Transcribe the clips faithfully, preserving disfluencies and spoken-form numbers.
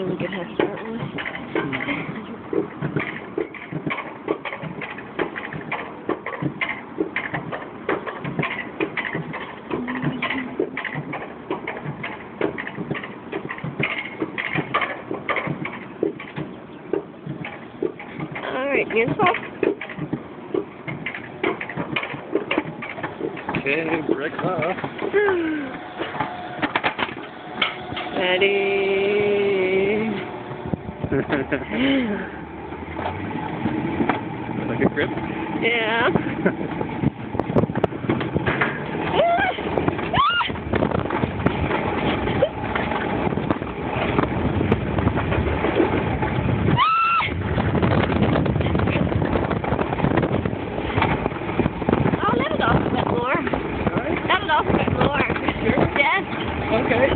really good head start, really. Alright, hands off. Okay, break off. Ready. Like a grip? Yeah. I'll let it off a bit more. Alright. Let it off a bit more. Sure? Yes. Okay.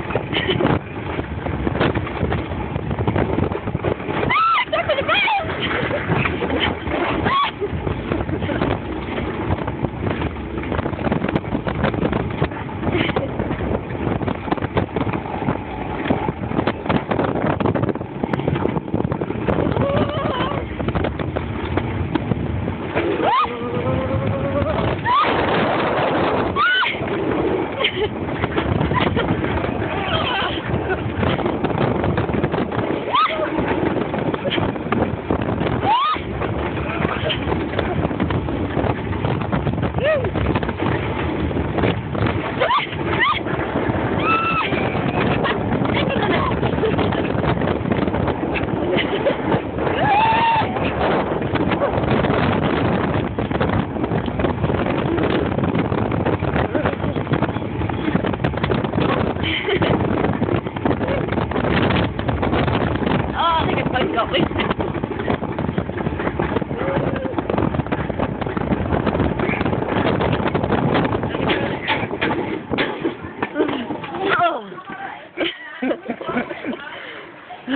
Got me.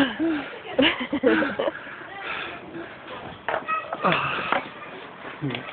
Oh.